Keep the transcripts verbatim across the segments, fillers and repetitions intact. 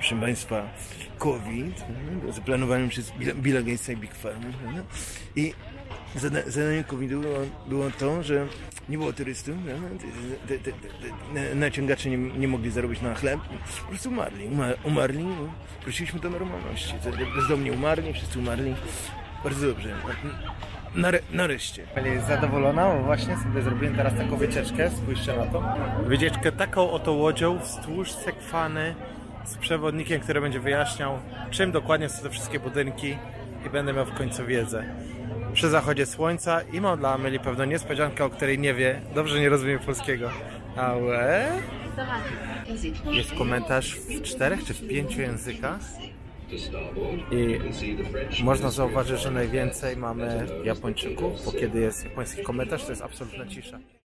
proszę Państwa, COVID, zaplanowany przez Billa Gatesa i Big Pharma, i zada zadaniem covidu było, było to, że nie było turystów, te, te, te, te, naciągacze nie, nie mogli zarobić na chleb, po prostu umarli, Umar, umarli, no. Wróciliśmy do normalności, bezdomni umarli, wszyscy umarli, bardzo dobrze, Nare nareszcie. Jest zadowolona, bo właśnie sobie zrobiłem teraz taką wycieczkę, spójrzcie na to. Wycieczkę taką oto łodzią wzdłuż Sekwany z przewodnikiem, który będzie wyjaśniał, czym dokładnie są te wszystkie budynki, i będę miał w końcu wiedzę. Przy zachodzie słońca i mam dla Ameli pewną niespodziankę, o której nie wie. Dobrze nie rozumie polskiego. Ale jest komentarz w czterech czy w pięciu językach. I można zauważyć, że najwięcej mamy Japończyków, bo kiedy jest japoński komentarz, to jest absolutna cisza.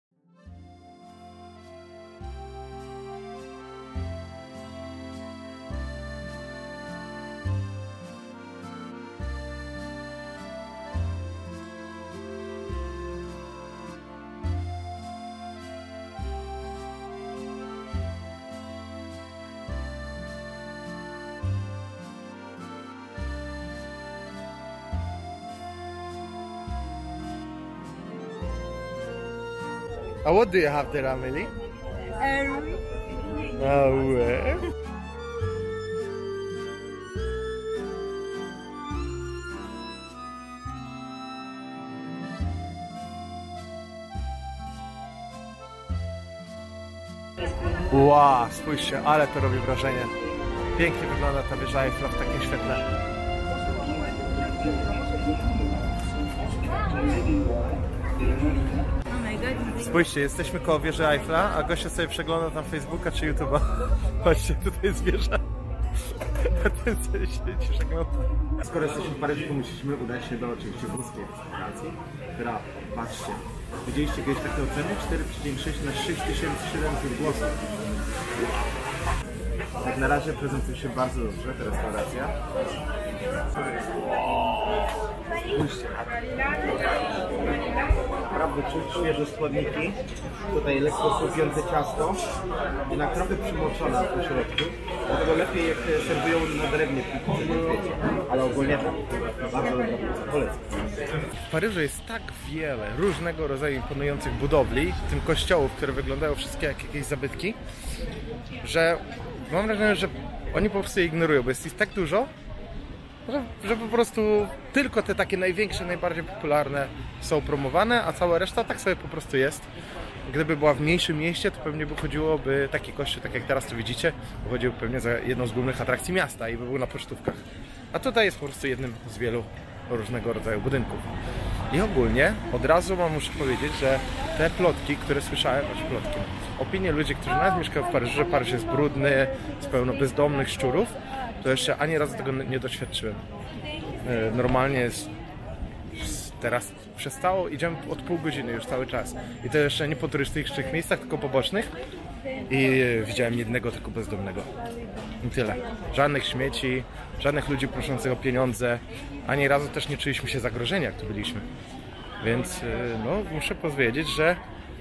Uh, what do you have there, Amelie? Um, Oh, eh? Wow, spójrzcie, ale to robi wrażenie. Pięknie wygląda ta wieża Eiffla w takim świetle. Spójrzcie, jesteśmy koło wieży Eiffla, a gościa sobie przegląda tam Facebooka czy YouTube'a. Patrzcie, tutaj jest wieża. A ten sobie siedzi, przegląda. Skoro jesteśmy w Paryżu, to musimy udać się do oczywiście włoskiej restauracji, która, patrzcie, widzieliście kiedyś takie oceny? cztery przecinek sześć na sześć tysięcy siedemset głosów. Jak na razie prezentuje się bardzo dobrze ta restauracja. Spójrzcie, naprawdę czuć świeże składniki. Tutaj lekko chrupiące ciasto, jednak trochę przymoczone po środku. Dlatego lepiej jak serwują na drewnie, ale ogólnie bardzo dobra pizza. Polecam. W Paryżu jest tak wiele różnego rodzaju imponujących budowli, w tym kościołów, które wyglądają wszystkie jak jakieś zabytki, że mam wrażenie, że oni po prostu je ignorują, bo jest ich tak dużo, że, że po prostu tylko te takie największe, najbardziej popularne są promowane, a cała reszta tak sobie po prostu jest. Gdyby była w mniejszym mieście, to pewnie by chodziłoby taki kościół, tak jak teraz to widzicie, chodziłby pewnie za jedną z głównych atrakcji miasta i by był na pocztówkach. A tutaj jest po prostu jednym z wielu różnego rodzaju budynków. I ogólnie od razu wam muszę powiedzieć, że te plotki, które słyszałem, znaczy plotki, opinie ludzi, którzy nawet mieszkają w Paryżu, że Paryż jest brudny, jest pełno bezdomnych szczurów, to jeszcze ani razu tego nie doświadczyłem. Normalnie jest teraz przestało, idziemy od pół godziny już cały czas. I to jeszcze nie po turystycznych miejscach, tylko po bocznych. I widziałem jednego tylko bezdomnego. I tyle. Żadnych śmieci, żadnych ludzi proszących o pieniądze. Ani razu też nie czuliśmy się zagrożeni, jak tu byliśmy. Więc no, muszę powiedzieć, że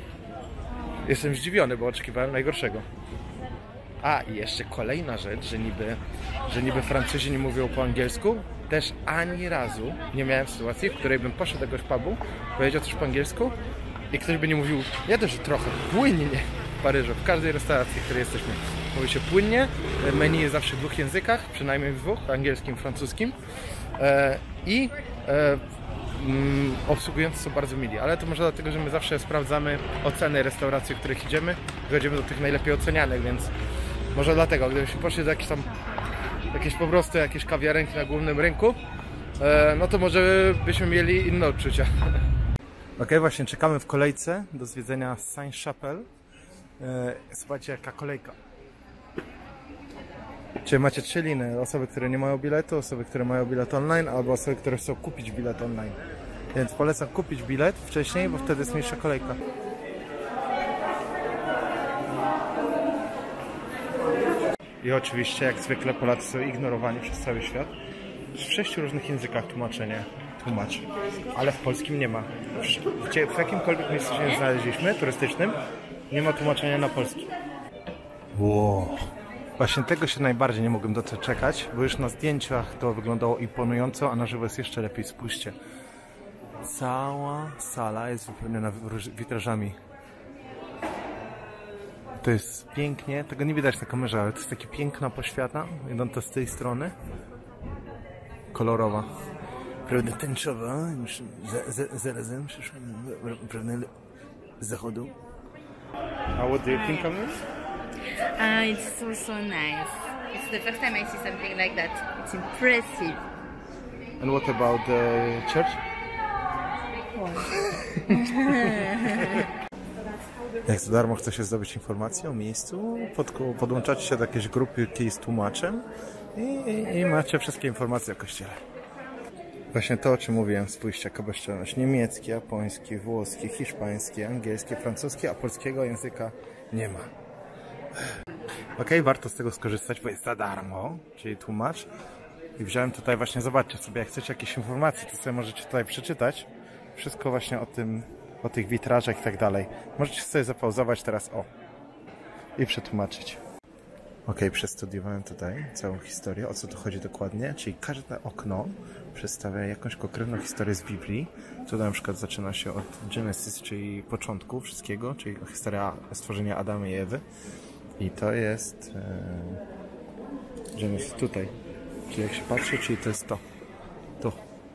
jestem zdziwiony, bo oczekiwałem najgorszego. A, i jeszcze kolejna rzecz, że niby, że niby Francuzi nie mówią po angielsku. Też ani razu nie miałem sytuacji, w której bym poszedł do jakiegoś pubu, powiedział coś po angielsku i ktoś by nie mówił, ja też trochę płynnie w Paryżu, w każdej restauracji, w której jesteśmy. Mówi się płynnie, menu jest zawsze w dwóch językach, przynajmniej w dwóch, angielskim, francuskim e, i e, mm, obsługujący są bardzo mili, ale to może dlatego, że my zawsze sprawdzamy oceny restauracji, w których idziemy, chodzimy do tych najlepiej ocenianych, więc może dlatego, gdybyśmy poszli do jakichś tam jakieś po prostu jakieś kawiarenki na głównym rynku, e, no to może byśmy mieli inne odczucia. Ok, właśnie czekamy w kolejce do zwiedzenia Saint-Chapelle. E, słuchajcie, jaka kolejka. Czyli macie trzy liny, osoby, które nie mają biletu, osoby, które mają bilet online, albo osoby, które chcą kupić bilet online. Więc polecam kupić bilet wcześniej, bo wtedy jest mniejsza kolejka. I oczywiście, jak zwykle, Polacy są ignorowani przez cały świat. W sześciu różnych językach tłumaczenie tłumaczy, ale w polskim nie ma. W, w jakimkolwiek miejscu się znaleźliśmy, turystycznym, nie ma tłumaczenia na polski. Wow. Właśnie tego się najbardziej nie mogłem doczekać, bo już na zdjęciach to wyglądało imponująco, a na żywo jest jeszcze lepiej. Spójrzcie. Cała sala jest wypełniona witrażami. To jest pięknie, tego nie widać na kamerze, ale to jest taka piękna poświata, idąca z tej strony. Kolorowa. Prawda tęczowa, już za, za, zarazem przyszła, prawda, z zachodu. A what do you think of this? Uh, it's so, so nice. It's the first time I see something like that. It's impressive. And what about the church? Jak za darmo chce się zdobyć informacje o miejscu, pod, podłączacie się do jakiejś grupy z tłumaczem i, i, i macie wszystkie informacje o kościele. Właśnie to, o czym mówiłem, spójrzcie, jaka bezczelność. Niemiecki, japoński, włoski, hiszpański, angielski, francuski, a polskiego języka nie ma. Ok, warto z tego skorzystać, bo jest za darmo, czyli tłumacz. I wziąłem tutaj właśnie, zobaczcie sobie, jak chcecie jakieś informacje, to sobie możecie tutaj przeczytać. Wszystko właśnie o tym, o tych witrażach i tak dalej. Możecie sobie zapauzować teraz, o, i przetłumaczyć. Ok, przestudiowałem tutaj całą historię, o co tu chodzi dokładnie, czyli każde okno przedstawia jakąś konkretną historię z Biblii. Tutaj na przykład zaczyna się od Genesis, czyli początku wszystkiego, czyli historia stworzenia Adama i Ewy. I to jest e, Genesis tutaj, czyli jak się patrzy, czyli to jest to, tu.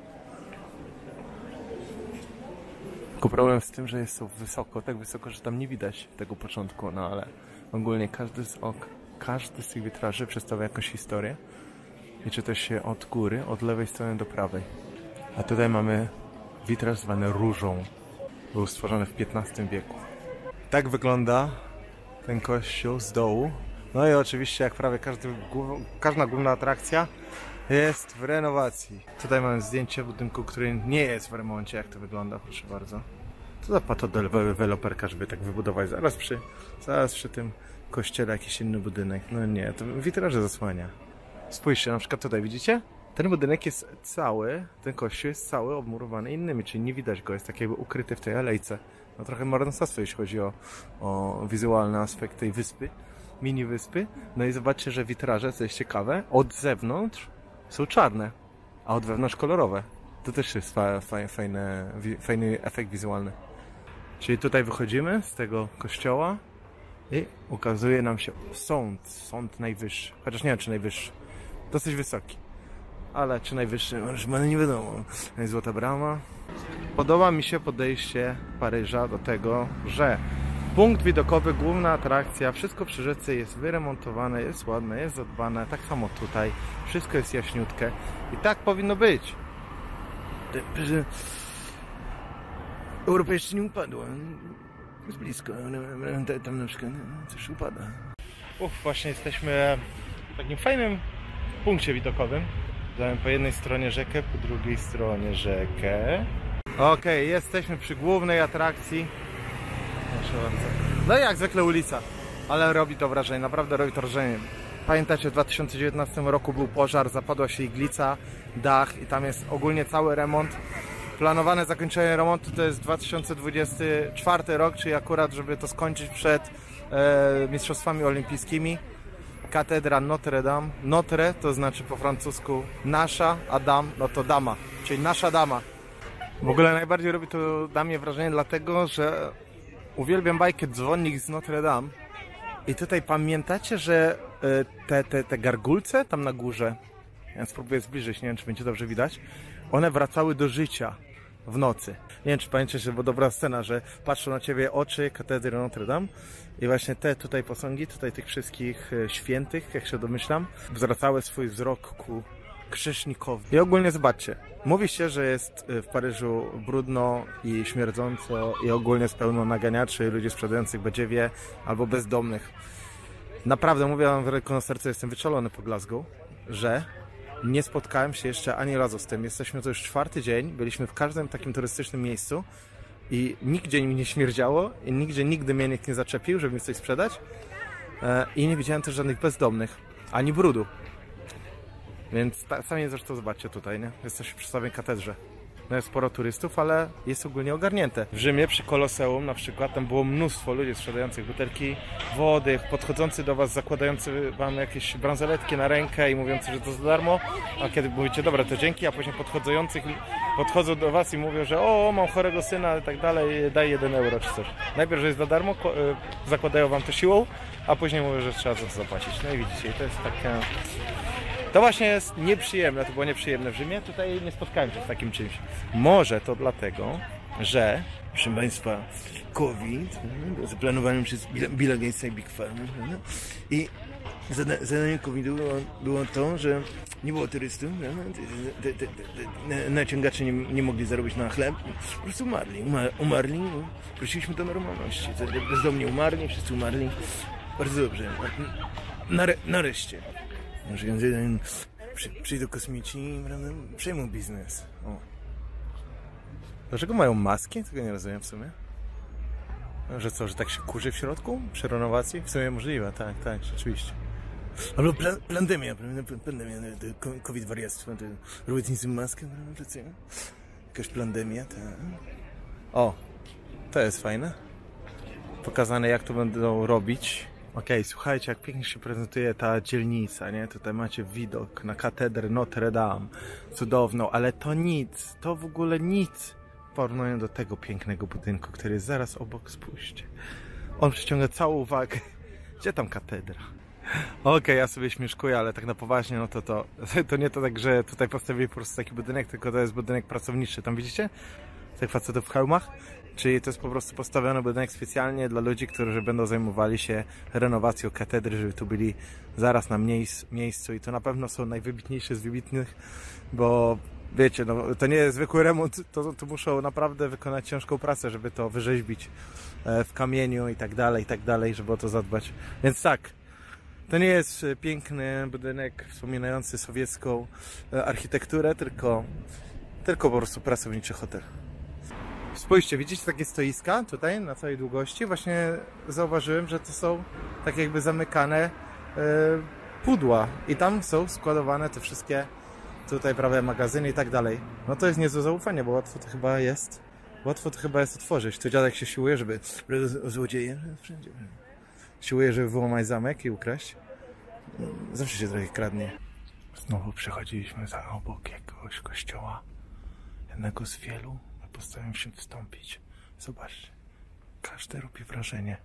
Tylko problem z tym, że jest to wysoko, tak wysoko, że tam nie widać tego początku, no ale ogólnie każdy z ok, każdy z tych witraży przedstawia jakąś historię i czyta się od góry, od lewej strony do prawej. A tutaj mamy witraż zwany różą. Był stworzony w piętnastym wieku. Tak wygląda ten kościół z dołu. No i oczywiście, jak prawie każdy, każda główna atrakcja, jest w renowacji. Tutaj mamy zdjęcie budynku, który nie jest w remoncie. Jak to wygląda, proszę bardzo. Co za patodeweloperka, żeby tak wybudować zaraz przy, zaraz przy tym kościele jakiś inny budynek. No nie, to witraże zasłania. Spójrzcie, na przykład tutaj, widzicie? Ten budynek jest cały, ten kościół jest cały obmurowany innymi, czyli nie widać go, jest tak jakby ukryty w tej alejce. No trochę marnotrawstwo, jeśli chodzi o, o wizualny aspekt tej wyspy, mini wyspy. No i zobaczcie, że witraże, co jest ciekawe, od zewnątrz są czarne, a od wewnątrz kolorowe. To też jest fa fa fajny, fajny efekt wizualny. Czyli tutaj wychodzimy z tego kościoła i ukazuje nam się sąd, sąd najwyższy. Chociaż nie wiem, czy najwyższy. Dosyć wysoki. Ale czy najwyższy, no nie wiadomo. Jest Złota Brama. Podoba mi się podejście Paryża do tego, że punkt widokowy, główna atrakcja, wszystko przy rzece jest wyremontowane, jest ładne, jest zadbane. Tak samo tutaj. Wszystko jest jaśniutkie. I tak powinno być. Europa jeszcze nie upadła. Jest blisko, ale tam na przykład coś upada. Uff, właśnie jesteśmy w takim fajnym punkcie widokowym. Mamy po jednej stronie rzekę, po drugiej stronie rzekę. Okej, okay, jesteśmy przy głównej atrakcji. Proszę bardzo. No i jak zwykle ulica, ale robi to wrażenie, naprawdę robi to wrażenie. Pamiętacie, w dwa tysiące dziewiętnastym roku był pożar, zapadła się iglica, dach i tam jest ogólnie cały remont. Planowane zakończenie remontu to jest dwa tysiące dwudziesty czwarty rok, czyli akurat, żeby to skończyć przed e, Mistrzostwami Olimpijskimi. Katedra Notre Dame. Notre to znaczy po francusku nasza, a dame no to dama, czyli nasza dama. W ogóle najbardziej robi to na mnie wrażenie dlatego, że uwielbiam bajkę Dzwonnik z Notre Dame. I tutaj pamiętacie, że te, te, te gargulce tam na górze, ja spróbuję zbliżyć, nie wiem, czy będzie dobrze widać, one wracały do życia w nocy. Nie wiem, czy pamiętacie, że była dobra scena, że patrzą na ciebie oczy katedry Notre Dame i właśnie te tutaj posągi, tutaj tych wszystkich świętych, jak się domyślam, zwracały swój wzrok ku grzesznikowi. I ogólnie zobaczcie, mówi się, że jest w Paryżu brudno i śmierdząco i ogólnie jest pełno naganiaczy, ludzi sprzedających badziewie albo bezdomnych. Naprawdę, mówię wam ręką na serce, jestem wyczulony po Glasgow, że nie spotkałem się jeszcze ani razu z tym. Jesteśmy to już czwarty dzień, byliśmy w każdym takim turystycznym miejscu i nigdzie mi nie śmierdziało i nigdzie nigdy mnie nikt nie zaczepił, żeby mi coś sprzedać i nie widziałem też żadnych bezdomnych, ani brudu. Więc sami zresztą zobaczcie tutaj, nie? Jesteśmy przy samej katedrze. no jest sporo turystów, ale jest ogólnie ogarnięte. W Rzymie przy Koloseum na przykład tam było mnóstwo ludzi sprzedających butelki wody, podchodzący do was, zakładający wam jakieś bransoletki na rękę i mówiący, że to za darmo, a kiedy mówicie, dobra, to dzięki, a później podchodzących podchodzą do was i mówią, że o, mam chorego syna i tak dalej, daj jeden euro czy coś. Najpierw, że jest za darmo, zakładają wam to siłą, a później mówią, że trzeba za to zapłacić. No i widzicie, to jest takie... To właśnie jest nieprzyjemne, to było nieprzyjemne w Rzymie, tutaj nie spotkałem się z takim czymś. Może to dlatego, że... Proszę Państwa, COVID, zaplanowany przez Billa Gatesa i Big Pharma, i zadaniem covidu było, było to, że nie było turystów, te, te, te, naciągacze nie, nie mogli zarobić na chleb, po prostu umarli, Umar, umarli, no, wróciliśmy do normalności, bezdomni umarli, wszyscy umarli, bardzo dobrze, Nare, nareszcie. Może jeden przy, przyjdą kosmici, prawda, przejmą biznes. O. Dlaczego mają maski? Tego nie rozumiem w sumie. Że co, że tak się kurzy w środku? Przy renowacji? W sumie możliwe, tak, tak, rzeczywiście. Albo pla pandemia, pandemia, COVID wariactwo, robić nic z maskę, prawda, jakaś pandemia, tak. O, to jest fajne. Pokazane, jak to będą robić. Okej, okay, słuchajcie, jak pięknie się prezentuje ta dzielnica, nie? Tutaj macie widok na katedrę Notre Dame, cudowną, ale to nic, to w ogóle nic w porównaniu do tego pięknego budynku, który jest zaraz obok, spójrzcie. On przyciąga całą uwagę. Gdzie tam katedra? Okej, okay, ja sobie śmieszkuję, ale tak na poważnie, no to to, to nie to tak, że tutaj postawili po prostu taki budynek, tylko to jest budynek pracowniczy. Tam widzicie? Tych facetów w hełmach? Czyli to jest po prostu postawiony budynek specjalnie dla ludzi, którzy będą zajmowali się renowacją katedry, żeby tu byli zaraz na miejsc, miejscu i to na pewno są najwybitniejsi z wybitnych, bo wiecie, no, to nie jest zwykły remont, to, to muszą naprawdę wykonać ciężką pracę, żeby to wyrzeźbić w kamieniu i tak dalej, i tak dalej, żeby o to zadbać. Więc tak, to nie jest piękny budynek wspominający sowiecką architekturę, tylko, tylko po prostu pracowniczy hotel. Spójrzcie, widzicie takie stoiska tutaj na całej długości? Właśnie zauważyłem, że to są tak jakby zamykane e, pudła i tam są składowane te wszystkie tutaj prawie magazyny i tak dalej. No to jest niezłe zaufanie, bo łatwo to chyba jest, łatwo to chyba jest otworzyć. To dziadek się siłuje, żeby złodzieje wszędzie. Siłuje, żeby wyłamać zamek i ukraść. Zawsze się trochę kradnie. Znowu przechodziliśmy za obok jakiegoś kościoła, jednego z wielu. Postaram się wstąpić. Zobaczcie. Każde robi wrażenie.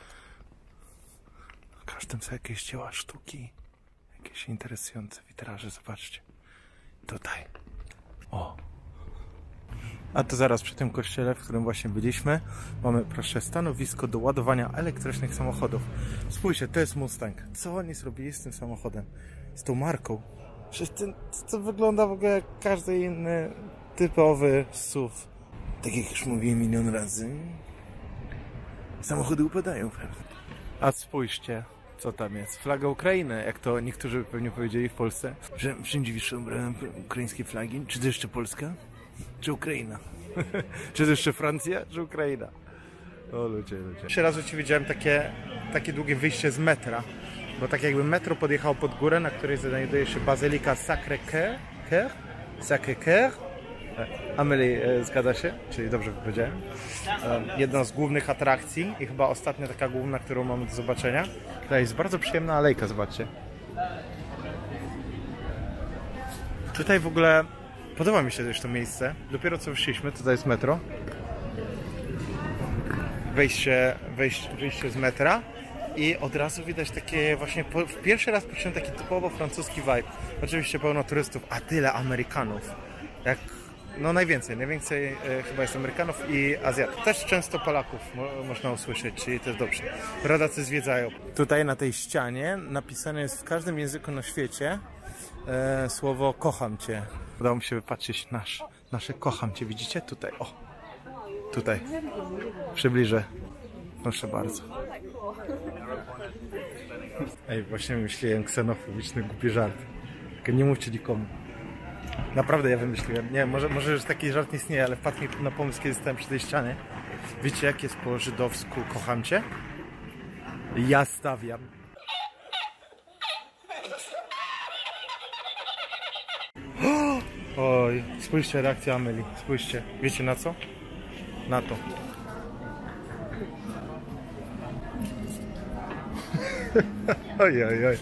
W każdym są jakieś dzieła sztuki. Jakieś interesujące witraże. Zobaczcie. Tutaj. O. A to zaraz przy tym kościele, w którym właśnie byliśmy, mamy, proszę, stanowisko do ładowania elektrycznych samochodów. Spójrzcie, to jest Mustang. Co oni zrobili z tym samochodem? Z tą marką. Przecież to, to wygląda w ogóle jak każdy inny typowy S U V. Tak jak już mówiłem milion razy, samochody upadają, prawda? A spójrzcie, co tam jest. Flaga Ukrainy, jak to niektórzy pewnie powiedzieli w Polsce. Że wszędzie wiszą ukraińskie flagi. Czy to jeszcze Polska? Czy Ukraina? Czy to jeszcze Francja? Czy Ukraina? O ludzie, ludzie. Trzy razy ci widziałem takie, takie długie wyjście z metra. Bo tak jakby metro podjechało pod górę, na której znajduje się Bazylika Sacré-Cœur. Sacré-Cœur. Amelie, zgadza się? Czyli dobrze powiedziałem. Jedna z głównych atrakcji i chyba ostatnia taka główna, którą mamy do zobaczenia. Tutaj jest bardzo przyjemna alejka, zobaczcie. Tutaj w ogóle podoba mi się też to miejsce. Dopiero co wyszliśmy, tutaj jest metro. Wejście, wejście, wyjście z metra. I od razu widać takie właśnie, po, pierwszy raz poczułem taki typowo francuski vibe. Oczywiście pełno turystów, a tyle Amerykanów. Jak, no najwięcej, najwięcej e, chyba jest Amerykanów i Azjatów. Też często Polaków mo, można usłyszeć, czyli też dobrze. Rodacy zwiedzają. Tutaj na tej ścianie napisane jest w każdym języku na świecie e, słowo kocham cię. Udało mi się wypatrzeć nasz, nasze kocham cię, widzicie? Tutaj, o, tutaj, przybliżę. Proszę bardzo. Ej, właśnie myślałem ksenofobiczny głupi żart. Tylko nie mówcie nikomu. Naprawdę ja wymyśliłem. Nie, może, może już taki żart nie istnieje, ale wpadł mi na pomysł, kiedy stałem przy tej ścianie. Wiecie, jak jest po żydowsku kocham cię? Ja stawiam. O! Oj, spójrzcie, reakcja Ameli, spójrzcie. Wiecie na co? Na to. Oj, oj, oj.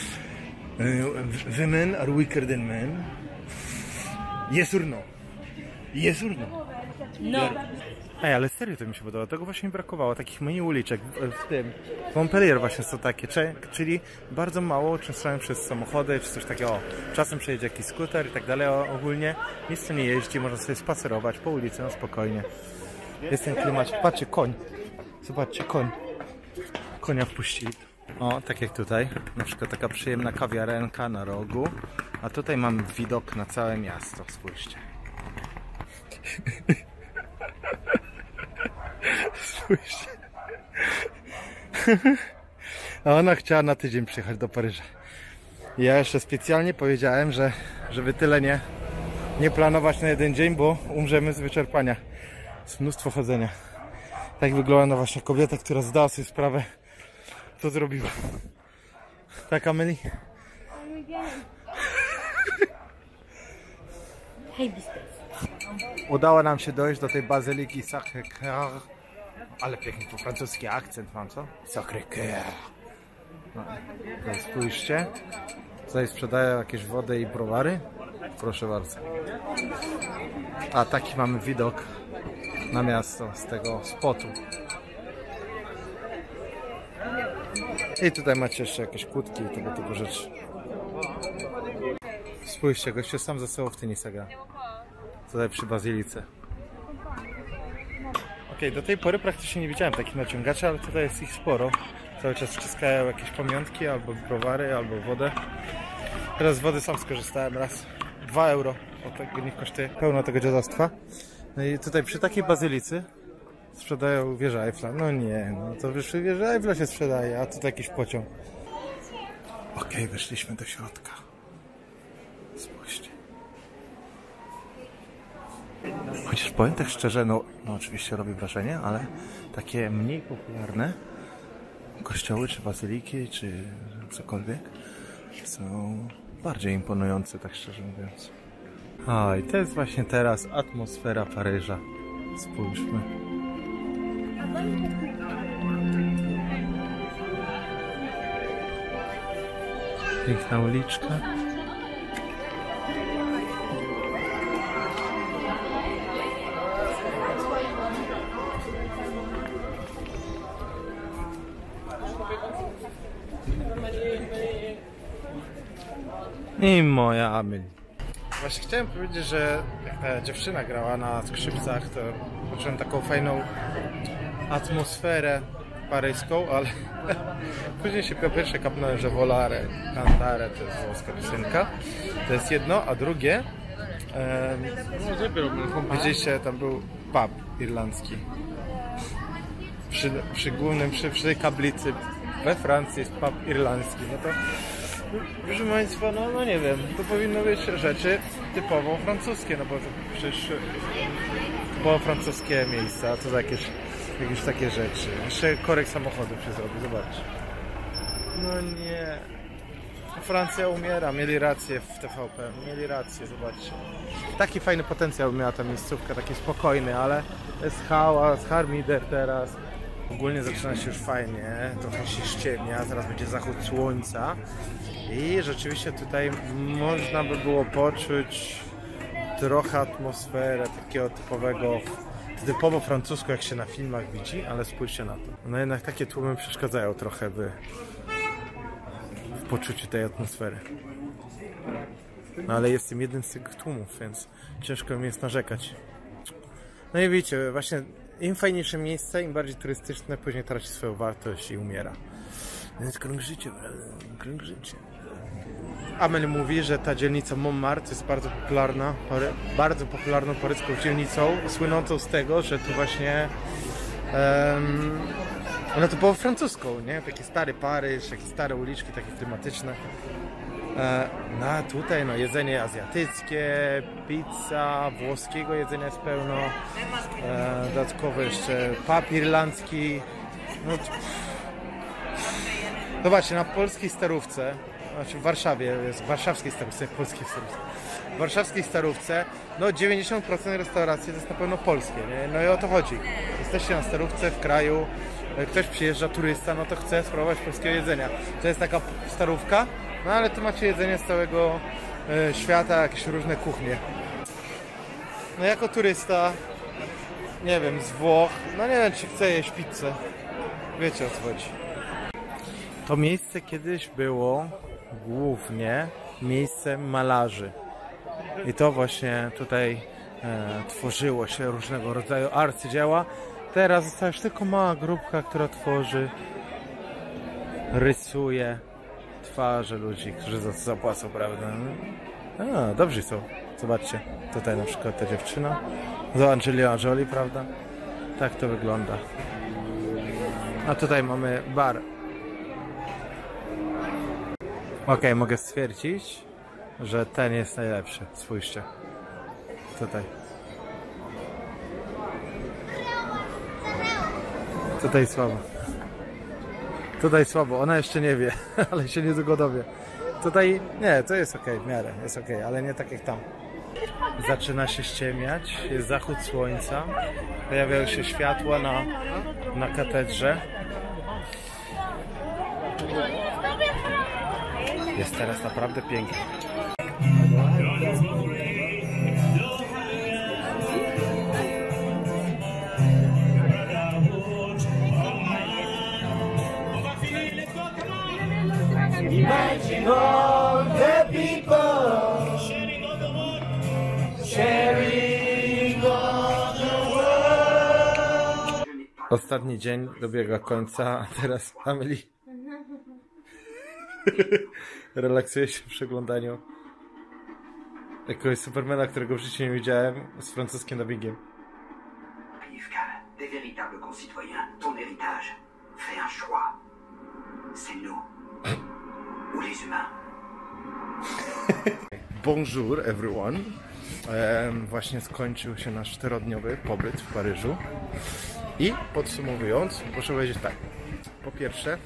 Women are weaker than men. Yes or no? Yes or no? No. Ej, ale serio to mi się podoba, tego właśnie mi brakowało, takich mini uliczek w, w tym. W Montpellier właśnie są takie, czyli bardzo mało uczęszczają przez samochody czy coś takiego. O, czasem przejedzie jakiś skuter i tak dalej, a ogólnie nic tu nie jeździ, można sobie spacerować po ulicy, no spokojnie. Jest ten klimat. Patrzcie, koń. Zobaczcie, koń. Konia wpuścili. O, tak jak tutaj, na przykład taka przyjemna kawiarenka na rogu, a tutaj mamy widok na całe miasto, spójrzcie. Spójrzcie. A ona chciała na tydzień przyjechać do Paryża. Ja jeszcze specjalnie powiedziałem, że żeby tyle nie, nie planować na jeden dzień, bo umrzemy z wyczerpania. Jest mnóstwo chodzenia. Tak wygląda właśnie kobieta, która zdała sobie sprawę, co zrobiła. Tak, Amelie? Hej, biscuit. Udało nam się dojść do tej bazyliki Sacré-Cœur. Ale piękny po francuski akcent mam, co? Sacré-Cœur. No, spójrzcie. Tutaj sprzedają jakieś wodę i browary. Proszę bardzo. A taki mamy widok na miasto z tego spotu. I tutaj macie jeszcze jakieś kłódki i tego typu rzeczy. Spójrzcie, gościu sam ze sobą w tenisa gra. Tutaj przy bazylice. Ok, do tej pory praktycznie nie widziałem takich naciągaczy, ale tutaj jest ich sporo. Cały czas wciskają jakieś pamiątki, albo browary, albo wodę. Teraz z wody sam skorzystałem raz. dwa euro. Bo tego nie kosztuje pełno tego dziadostwa. No i tutaj przy takiej bazylicy sprzedają wieżę Eiffla. No nie, no to przy wieży Eiffla się sprzedaje, a tutaj jakiś pociąg. Ok, weszliśmy do środka. Spójrzcie. Chociaż powiem tak szczerze, no, no oczywiście robi wrażenie, ale takie mniej popularne kościoły, czy bazyliki, czy cokolwiek są bardziej imponujące, tak szczerze mówiąc. A i to jest właśnie teraz atmosfera Paryża. Spójrzmy. Piękna uliczka. I moja Amelie. Właśnie chciałem powiedzieć, że jak ta dziewczyna grała na skrzypcach, to poczułem taką fajną atmosferę paryską, ale później się po pierwsze kapnąłem, że Volare Cantare to jest włoska piosenka. To jest jedno, a drugie um, widzieliście, tam był pub irlandzki. Przy, przy głównym, przy, przy tej kaplicy we Francji jest pub irlandzki. No to proszę Państwa, no, no nie wiem, to powinno być rzeczy typowo francuskie, no bo to przecież typowo francuskie miejsca, a to za jakieś, jakieś takie rzeczy. Jeszcze korek samochodów się zrobi, zobaczcie. No nie. Francja umiera, mieli rację w T V P, mieli rację, zobaczcie. Taki fajny potencjał miała ta miejscówka, taki spokojny, ale jest hałas, harmider teraz. Ogólnie zaczyna się już fajnie, trochę się ściemnia, zaraz będzie zachód słońca i rzeczywiście tutaj można by było poczuć trochę atmosferę takiego typowego, typowo francusko, jak się na filmach widzi, ale spójrzcie na to. No jednak takie tłumy przeszkadzają trochę by w poczuciu tej atmosfery. No ale jestem jednym z tych tłumów, więc ciężko mi jest narzekać. No i widzicie, właśnie im fajniejsze miejsce, im bardziej turystyczne, później traci swoją wartość i umiera. Więc krąg życia, krąg życia. Amel mówi, że ta dzielnica Montmartre jest bardzo popularna, bardzo popularną paryską dzielnicą, słynącą z tego, że tu właśnie um, ona to była francuską, nie? Taki stary Paryż, takie stare uliczki, takie klimatyczne. No a tutaj no, jedzenie azjatyckie, pizza, włoskiego jedzenia jest pełno, e, dodatkowo jeszcze pub irlandzki. No, zobaczcie, na polskiej starówce znaczy w Warszawie, jest w warszawskiej Starówce, polskiej Starówce. W warszawskiej Starówce, no dziewięćdziesiąt procent restauracji to jest na pewno polskie, nie? No i o to chodzi. Jesteście na Starówce w kraju, ktoś przyjeżdża, turysta, no to chce spróbować polskiego jedzenia. To jest taka Starówka, no ale tu macie jedzenie z całego e, świata, jakieś różne kuchnie. No jako turysta, nie wiem, z Włoch, no nie wiem, czy chcę jeść pizzę. Wiecie, o co chodzi. To miejsce kiedyś było głównie miejscem malarzy. I to właśnie tutaj e, tworzyło się różnego rodzaju arcydzieła. Teraz została już tylko mała grupka, która tworzy, rysuje twarze ludzi, którzy za to zapłacą, prawda? A, dobrzy są. Zobaczcie, tutaj na przykład ta dziewczyna z Angelina Jolie, prawda? Tak to wygląda. A tutaj mamy bar. Ok, mogę stwierdzić, że ten jest najlepszy. Spójrzcie. Tutaj. Tutaj słabo. Tutaj słabo. Ona jeszcze nie wie, ale się niedługo dowie. Tutaj nie, to jest ok, w miarę jest ok, ale nie tak jak tam. Zaczyna się ściemniać, jest zachód słońca, pojawiają się światła na, na katedrze. Jest teraz naprawdę pięknie. Imagine all the people sharing all the world. Ostatni dzień dobiega końca, a teraz Amelie relaksuje się w przeglądaniu jakiegoś Supermana, którego w życiu nie widziałem, z francuskim dubbingiem. Des véritables concitoyens, ton héritage fait un choix. C'est nous ou les humains. Bonjour everyone. E, właśnie skończył się nasz czterodniowy pobyt w Paryżu. I podsumowując, muszę powiedzieć tak. Po pierwsze,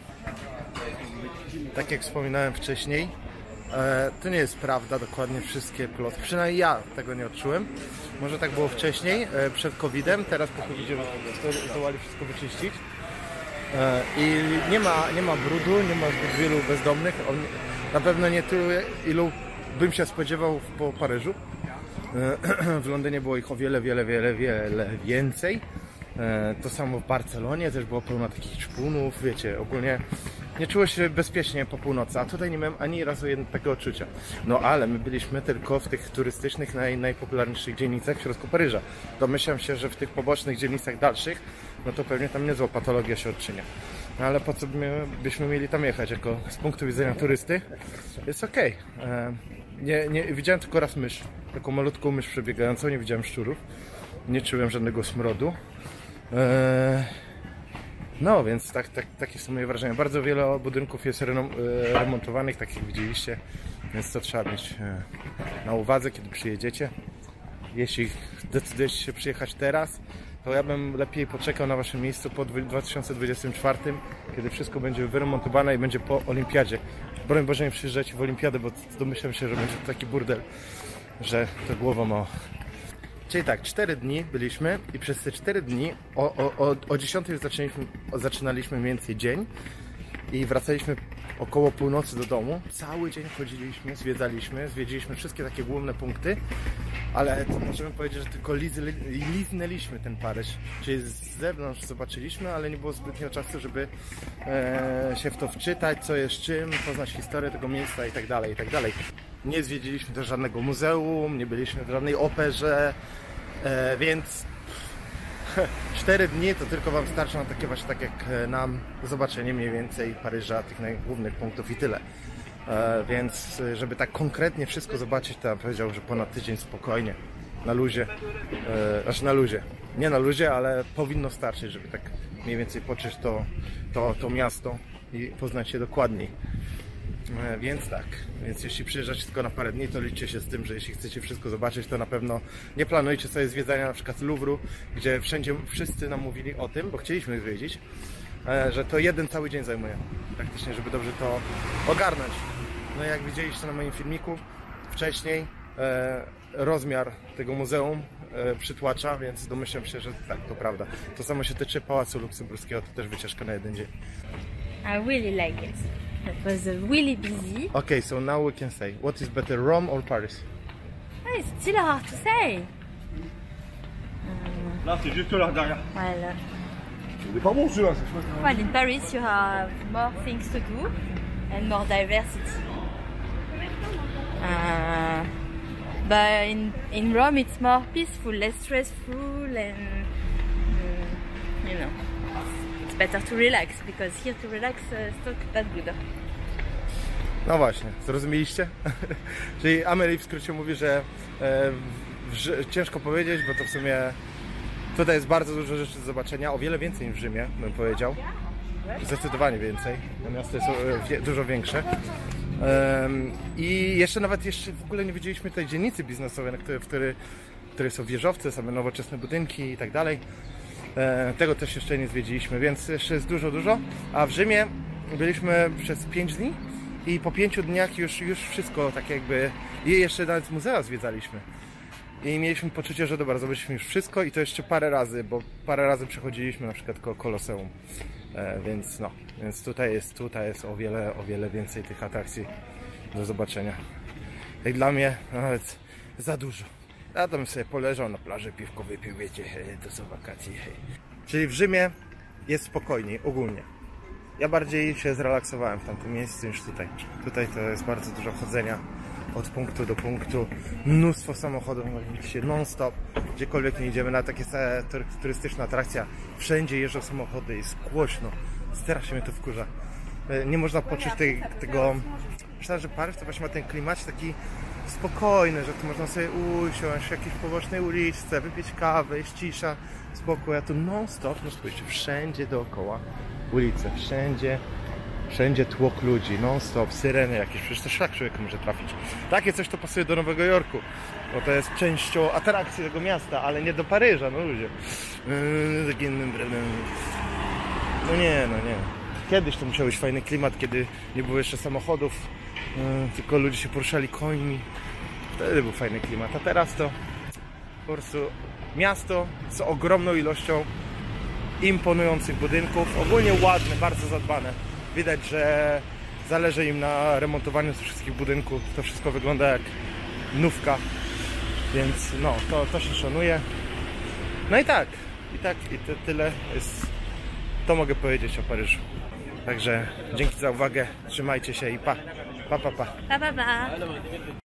tak jak wspominałem wcześniej, e, to nie jest prawda dokładnie wszystkie plotki. Przynajmniej ja tego nie odczułem. Może tak było wcześniej, e, przed kowidem, teraz po covidzie zdołali wszystko wyczyścić. E, I nie ma, nie ma brudu, nie ma zbyt wielu bezdomnych. On, na pewno nie tyle, ilu bym się spodziewał po Paryżu. E, w Londynie było ich o wiele, wiele, wiele, wiele więcej. E, to samo w Barcelonie, też było pełno takich czpunów, wiecie, ogólnie nie czuło się bezpiecznie po północy, a tutaj nie miałem ani razu jednego odczucia. No ale my byliśmy tylko w tych turystycznych, naj, najpopularniejszych dzielnicach w środku Paryża. Domyślam się, że w tych pobocznych dzielnicach dalszych, no to pewnie tam niezła patologia się odczynia. No ale po co by, byśmy mieli tam jechać, jako z punktu widzenia turysty, jest okej. Okay. Nie, nie, widziałem tylko raz mysz, taką malutką mysz przebiegającą, nie widziałem szczurów, nie czułem żadnego smrodu. Eee, no więc tak, tak, takie są moje wrażenia. Bardzo wiele budynków jest remontowanych, tak jak widzieliście, więc to trzeba mieć na uwadze, kiedy przyjedziecie. Jeśli decydujecie się przyjechać teraz, to ja bym lepiej poczekał na waszym miejscu po dwa tysiące dwudziestym czwartym, kiedy wszystko będzie wyremontowane i będzie po olimpiadzie. Broń Boże, nie przyjeżdżajcie w olimpiadę, bo domyślam się, że będzie to taki burdel, że to głowa ma. Czyli tak, cztery dni byliśmy i przez te cztery dni o, o, o, o dziesiątej zaczynaliśmy, zaczynaliśmy mniej więcej dzień i wracaliśmy około północy do domu. Cały dzień chodziliśmy, zwiedzaliśmy, zwiedziliśmy wszystkie takie główne punkty, ale to możemy powiedzieć, że tylko liz- liznęliśmy ten Paryż. Czyli z zewnątrz zobaczyliśmy, ale nie było zbytnio czasu, żeby e, się w to wczytać, co jest czym, poznać historię tego miejsca i tak dalej, i tak dalej. Nie zwiedziliśmy też żadnego muzeum, nie byliśmy w żadnej operze, e, więc cztery dni to tylko wam starczy na takie właśnie tak jak nam zobaczenie mniej więcej Paryża, tych najgłównych punktów i tyle. E, więc żeby tak konkretnie wszystko zobaczyć, to ja powiedział, że ponad tydzień spokojnie, na luzie, e, aż na luzie. Nie na luzie, ale powinno starczyć, żeby tak mniej więcej poczuć to, to, to miasto i poznać je dokładniej. E, więc tak, więc jeśli przyjeżdżacie tylko na parę dni, to liczcie się z tym, że jeśli chcecie wszystko zobaczyć, to na pewno nie planujcie sobie zwiedzania na przykład Louvru, gdzie wszędzie wszyscy nam mówili o tym, bo chcieliśmy zwiedzić, e, że to jeden cały dzień zajmuje praktycznie, żeby dobrze to ogarnąć. No jak widzieliście na moim filmiku wcześniej, e, rozmiar tego muzeum e, przytłacza, więc domyślam się, że tak, to prawda. To samo się tyczy Pałacu Luksemburskiego, to też wycieczka na jeden dzień. I really like it. It was uh, really busy. Okay, so now we can say, what is better, Rome or Paris? Oh, it's still hard to say. Là, c'est juste là derrière. Well, On est pas bon celui-là, c'est chouette. well, in Paris you have more things to do and more diversity. Uh, but in in Rome it's more peaceful, less stressful, and mm, you know, it's better to relax because here to relax uh, it's not that good. No właśnie, zrozumieliście? Czyli Amelie w skrócie mówi, że e, w, że ciężko powiedzieć, bo to w sumie tutaj jest bardzo dużo rzeczy do zobaczenia, o wiele więcej niż w Rzymie, bym powiedział. Zdecydowanie więcej, miasto jest e, wie, dużo większe. Um, I jeszcze nawet jeszcze w ogóle nie widzieliśmy tej dzielnicy biznesowej, w której, w której, w której są wieżowce, same nowoczesne budynki i tak dalej. E, tego też jeszcze nie zwiedziliśmy, więc jeszcze jest dużo, dużo. A w Rzymie byliśmy przez pięć dni i po pięciu dniach już, już wszystko tak jakby... I jeszcze nawet muzea zwiedzaliśmy. I mieliśmy poczucie, że dobra, zobaczyliśmy już wszystko i to jeszcze parę razy, bo parę razy przechodziliśmy na przykład koło Koloseum. E, więc no, więc tutaj jest, tutaj jest o wiele, o wiele więcej tych atrakcji do zobaczenia. Jak dla mnie nawet za dużo. Ja tam sobie poleżał na plaży, piwko wypił, wiecie, hej, to są wakacje. Hej. Czyli w Rzymie jest spokojniej, ogólnie. Ja bardziej się zrelaksowałem w tamtym miejscu niż tutaj. Tutaj to jest bardzo dużo chodzenia od punktu do punktu. Mnóstwo samochodów, jak widzicie, non-stop. Gdziekolwiek nie idziemy, na takie turystyczne atrakcja. Wszędzie jeżdżą samochody, jest głośno. Strasznie mnie to wkurza. Nie można poczuć tej, tego... Myślałem, że Paryż to właśnie ma ten klimat taki spokojny, że tu można sobie usiąść w jakiejś pobocznej uliczce, wypić kawę, jest cisza, spokój. A tu non-stop, no spójrzcie, wszędzie dookoła ulice, wszędzie, wszędzie tłok ludzi, non-stop, syreny jakieś, przecież to szlak człowieka może trafić. Takie coś to pasuje do Nowego Jorku, bo to jest częścią atrakcji tego miasta, ale nie do Paryża, no ludzie. No nie, no nie. Kiedyś to musiał być fajny klimat, kiedy nie było jeszcze samochodów, tylko ludzie się poruszali końmi. Wtedy był fajny klimat, a teraz to po prostu miasto z ogromną ilością imponujących budynków, ogólnie ładne, bardzo zadbane. Widać, że zależy im na remontowaniu tych wszystkich budynków. To wszystko wygląda jak nówka, więc no, to, to się szanuje. No i tak, i tak, i to tyle jest, to mogę powiedzieć o Paryżu. Także dzięki za uwagę, trzymajcie się i pa, pa, pa, pa. Pa, pa, pa.